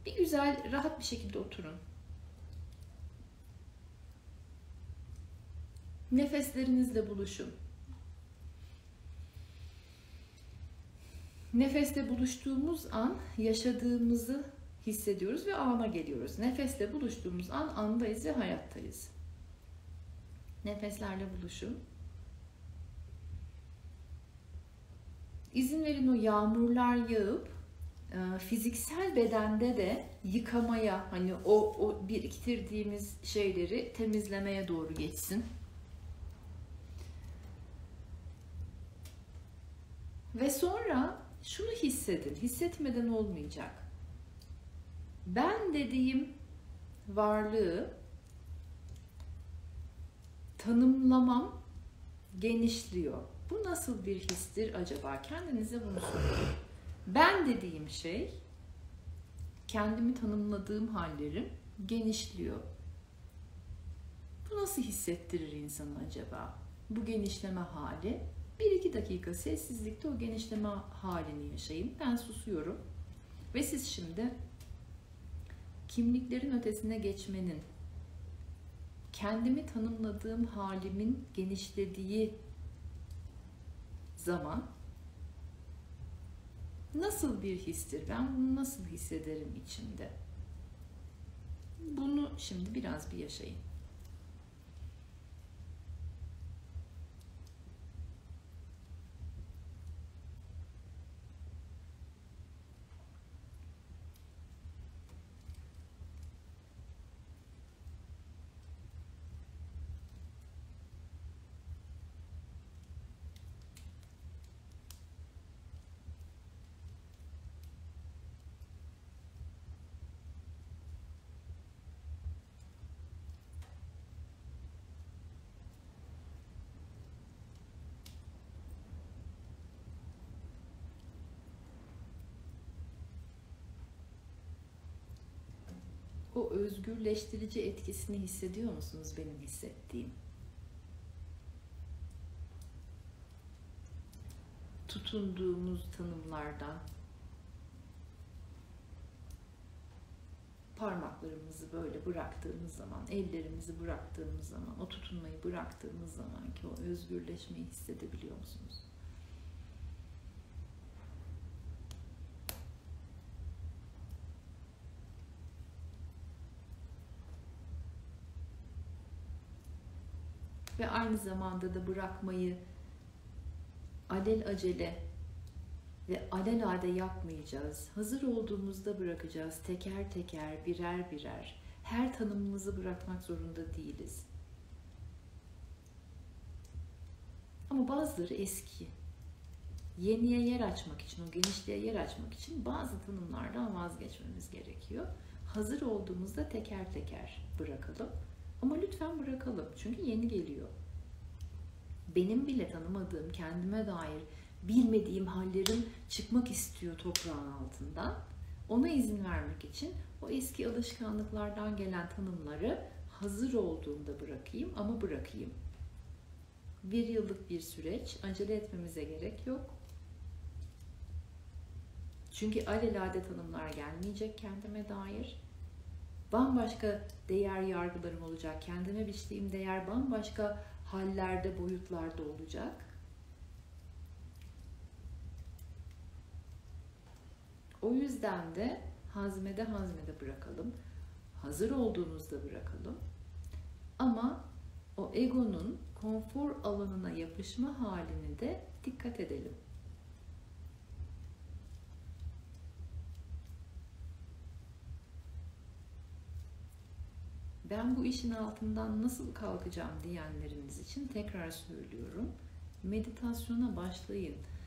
Bir güzel, rahat bir şekilde oturun. Nefeslerinizle buluşun. Nefesle buluştuğumuz an yaşadığımızı hissediyoruz ve ana geliyoruz. Nefesle buluştuğumuz an andayız ve hayattayız. Nefeslerle buluşun. İzin verin o yağmurlar yağıp fiziksel bedende de yıkamaya, hani o biriktirdiğimiz şeyleri temizlemeye doğru geçsin. Ve sonra şunu hissedin, hissetmeden olmayacak. Ben dediğim varlığı tanımlamam genişliyor. Bu nasıl bir histir acaba? Kendinize bunu sorun. Ben dediğim şey, kendimi tanımladığım hallerim genişliyor. Bu nasıl hissettirir insanı acaba? Bu genişleme hali. 1-2 dakika sessizlikte o genişleme halini yaşayın. Ben susuyorum. Ve siz şimdi kimliklerin ötesine geçmenin, kendimi tanımladığım halimin genişlediği zaman nasıl bir histir? Ben bunu nasıl hissederim içimde? Bunu şimdi biraz bir yaşayın. O özgürleştirici etkisini hissediyor musunuz benim hissettiğim? Tutunduğumuz tanımlardan, parmaklarımızı böyle bıraktığımız zaman, ellerimizi bıraktığımız zaman, o tutunmayı bıraktığımız zaman ki o özgürleşmeyi hissedebiliyor musunuz? Ve aynı zamanda da bırakmayı alelacele ve alelade yapmayacağız. Hazır olduğumuzda bırakacağız. Teker teker, birer birer. Her tanımımızı bırakmak zorunda değiliz. Ama bazıları eski. Yeniye yer açmak için, o genişliğe yer açmak için bazı tanımlardan vazgeçmemiz gerekiyor. Hazır olduğumuzda teker teker bırakalım. Ama lütfen bırakalım. Çünkü yeni geliyor. Benim bile tanımadığım, kendime dair bilmediğim hallerim çıkmak istiyor toprağın altından. Ona izin vermek için o eski alışkanlıklardan gelen tanımları hazır olduğumda bırakayım ama bırakayım. 1 yıllık bir süreç, acele etmemize gerek yok. Çünkü alelade tanımlar gelmeyecek kendime dair. Bambaşka değer yargılarım olacak. Kendime biçtiğim değer bambaşka hallerde, boyutlarda olacak. O yüzden de hazmede bırakalım. Hazır olduğumuzda bırakalım. Ama o egonun konfor alanına yapışma halini de dikkat edelim. Ben bu işin altından nasıl kalkacağım diyenleriniz için tekrar söylüyorum. Meditasyona başlayın.